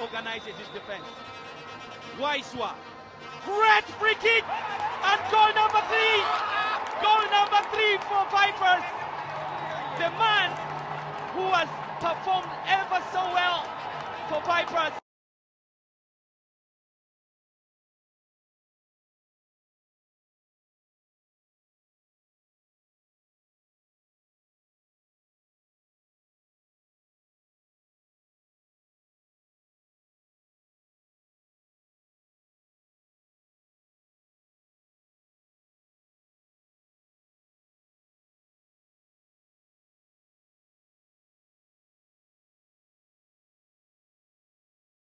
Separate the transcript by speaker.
Speaker 1: organizes his defense. Waiswa, great free kick, and goal number 3. Goal number 3 for Vipers. The man who has performed ever so well for Vipers.